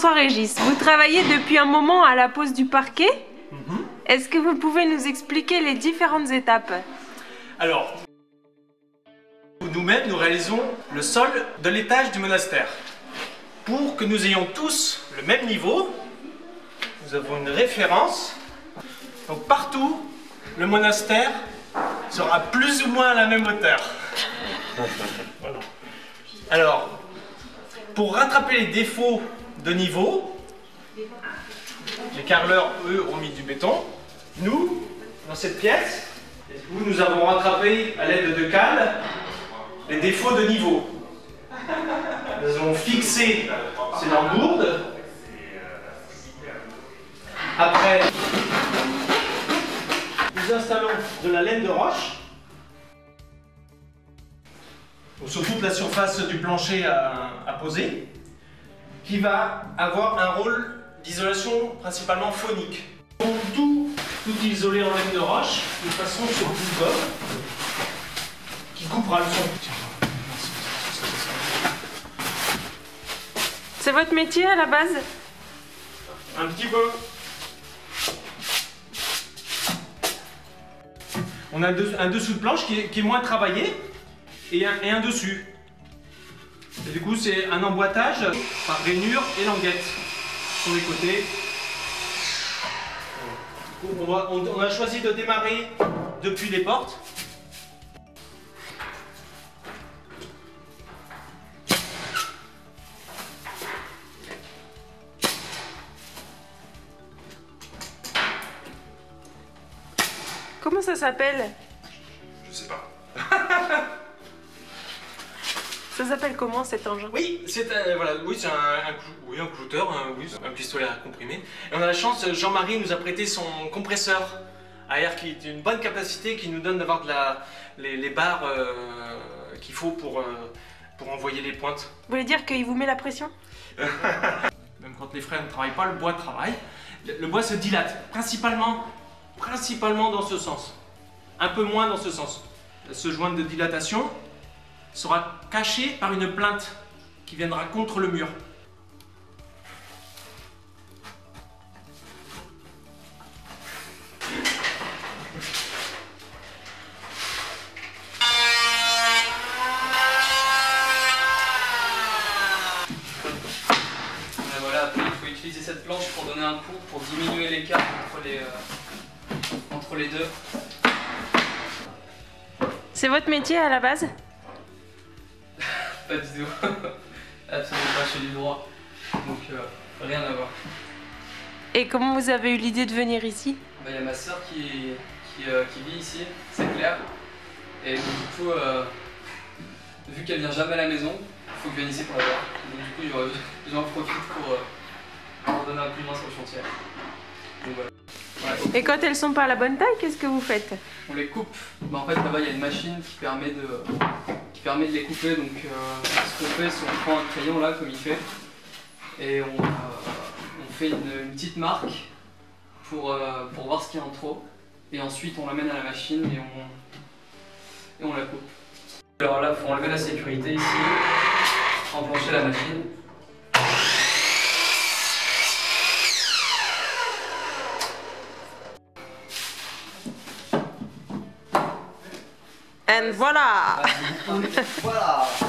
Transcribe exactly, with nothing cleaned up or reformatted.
Bonsoir Régis, vous travaillez depuis un moment à la pose du parquet. Mm-hmm. Est-ce que vous pouvez nous expliquer les différentes étapes? Alors, nous-mêmes, nous réalisons le sol de l'étage du monastère. Pour que nous ayons tous le même niveau, nous avons une référence. Donc partout, le monastère sera plus ou moins à la même hauteur. Voilà. Alors, pour rattraper les défauts de niveau, les carreleurs, eux, ont mis du béton. Nous, dans cette pièce, où nous avons rattrapé à l'aide de cales les défauts de niveau. Nous avons fixé ces lambourdes. Après, nous installons de la laine de roche sur toute la surface du plancher à, à poser, qui va avoir un rôle d'isolation principalement phonique. Donc tout, tout isolé en laine de roche, de façon sur une gomme qui coupera le son. C'est votre métier à la base? Un petit peu. On a un dessous de planche qui est, qui est moins travaillé et un, et un dessus. Et du coup, c'est un emboîtage par rainure et languette sur les côtés. Du coup, on, va, on, on a choisi de démarrer depuis les portes. Comment ça s'appelle? Je sais pas. Ça s'appelle comment cet engin? Oui, c'est un, voilà, oui, c'est un, un, oui, un clouteur, un, oui, un pistolet à comprimer. Et on a la chance, Jean-Marie nous a prêté son compresseur à air qui est une bonne capacité, qui nous donne d'avoir de la, les, les barres euh, qu'il faut pour, euh, pour envoyer les pointes. Vous voulez dire qu'il vous met la pression? Même quand les frères ne travaillent pas, le bois travaille. Le, le bois se dilate, principalement, principalement dans ce sens. Un peu moins dans ce sens. Ce joint de dilatation sera caché par une plainte qui viendra contre le mur. Et voilà, après il faut utiliser cette planche pour donner un coup, pour diminuer l'écart entre les, euh, entre les deux. C'est votre métier à la base? Pas du tout. Absolument pas, je fais du droit. Donc euh, rien à voir. Et comment vous avez eu l'idée de venir ici? Il bah, y a ma soeur qui, qui, euh, qui vit ici, c'est Claire. Et donc, du coup, euh, vu qu'elle vient jamais à la maison, il faut que je vienne ici pour la voir. Donc du coup, j'en profite pour, euh, pour donner un coup de main sur le chantier. Donc, voilà. Ouais. Et quand elles sont pas à la bonne taille, qu'est-ce que vous faites? On les coupe. Bah, en fait, là-bas, il y a une machine qui permet de, qui permet de les couper. Donc, euh, ce qu'on fait, c'est qu'on prend un crayon là, comme il fait, et on, euh, on fait une, une petite marque pour, euh, pour voir ce qu'il y a en trop. Et ensuite, on l'amène à la machine et on, et on la coupe. Alors là, il faut enlever la sécurité ici, enclencher la machine. Et voilà. Voilà.